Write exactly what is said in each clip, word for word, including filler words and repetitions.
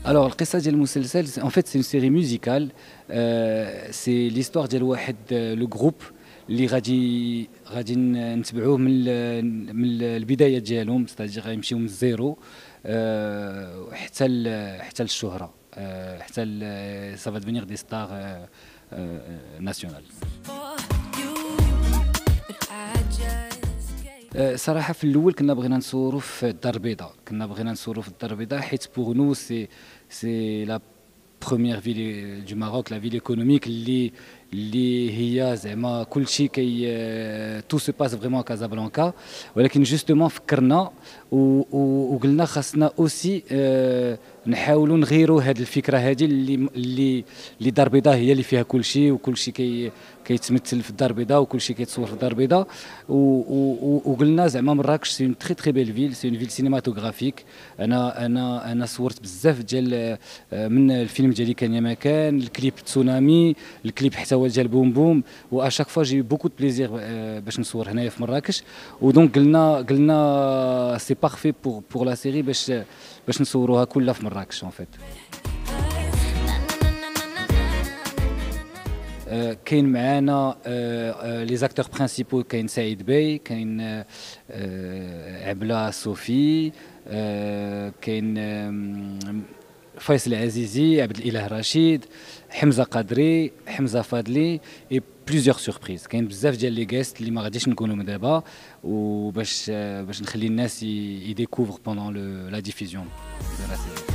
Alors القصة ديال المسلسل en fait c'est une série musicale euh, c'est l'histoire ديال واحد لو جروب اللي غادي غادي نتبعوه من من البداية ديالهم ستادير غيمشيو من الزيرو euh, حتى حتى للشهرة euh, حتى ça va devenir des stars euh, euh, nationales. صراحة في الأول كنا بغينا نصوروا في الدار البيضاء كنا بغينا نصوروا في الدار البيضاء حيت بوغ نو سي سي لا بروميير فيل دو ماروك لا فيل ايكونوميك اللي اللي هي زعما كلشي كي تو سو باس فريمون كازابلانكا ولكن جوستومون فكرنا وقلنا خاصنا اوسي نحاولوا نغيروا هذه الفكره هذه اللي اللي اللي الدار البيضاء هي اللي فيها كلشي وكلشي كي كيتمثل في الدار البيضاء وكلشي كيتصور في الدار البيضاء وقلنا زعما مراكش سي اون تري تري بيل فيل سي اون فيل سينماتوغرافيك انا انا انا صورت بزاف ديال من الفيلم ديالي كان يا مكان الكليب تسونامي الكليب حتى هو ديال بوم بوم واشاك فوا جي بوكو دو بليزير باش نصور هنايا في مراكش ودونك قلنا قلنا سي بارفي بور بور لا سيري باش باش نصوروها كلها في مراكش اون فيت. كاين معانا لي زاكتور برينسيبو كاين سعيد بي كاين عبله صوفي كاين فيصل العزيزي عبد الاله رشيد حمزه قدري حمزه فاضلي اي بليزيور سوربريز كاين بزاف ديال لي غيست اللي ما غاديش نكونوا من دابا وباش باش نخلي الناس يديكوفر بوندون لا ديفيزيون دو لا سيري.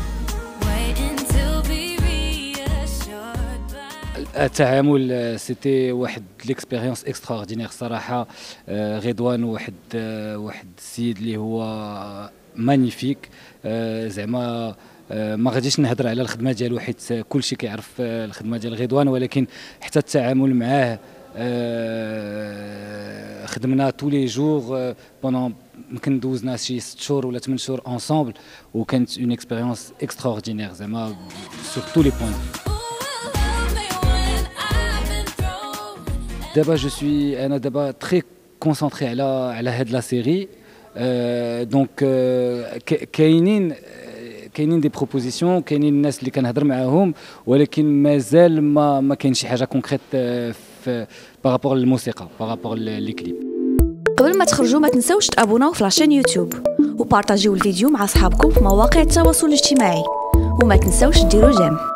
التعامل سيتي واحد ليكسبيريونس اكسترا اوردينير صراحه غضوان واحد واحد السيد اللي هو مانيفيك زعما ما غاديش نهضر على الخدمه ديالو حيت كلشي كيعرف الخدمه ديال غضوان ولكن حتى التعامل معاه خدمنا تو لي جور بوندون يمكن دوزنا شي ست شهور ولا ثمان شهور انصامبل وكانت اون اكسبيريونس اكسترا اوردينير زعما سور تو لي بوين. دابا جو سوي انا دابا تري كونسونطري على على هاد لا سيري دونك كاينين كاينين دي بروبوزيسيون كاينين الناس اللي كنهضر معاهم ولكن مازال ما ما كاين شي حاجه كونكريت في بارابور للموسيقى بارابور لي كليب. قبل ما تخرجوا ما تنساوش تابوناو في لاشين يوتيوب وبارطاجيو الفيديو مع اصحابكم في مواقع التواصل الاجتماعي وما تنساوش ديروا جيم.